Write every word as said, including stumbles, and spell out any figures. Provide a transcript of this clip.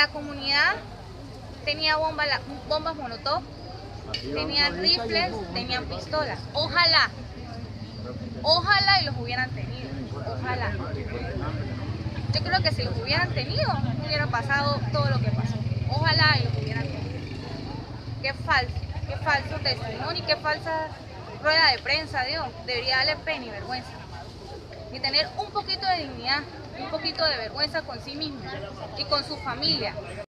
la comunidad tenía bomba, bombas molotov, tenían rifles, tenían pistolas. Ojalá, ojalá y los hubieran tenido, ojalá. Yo creo que si los hubieran tenido, no hubiera pasado todo lo que pasó. Ojalá y los hubieran tenido. Qué falso, qué falso testimonio y qué falsa rueda de prensa, Dios. Debería darle pena y vergüenza. Y tener un poquito de dignidad, un poquito de vergüenza con sí mismo y con su familia.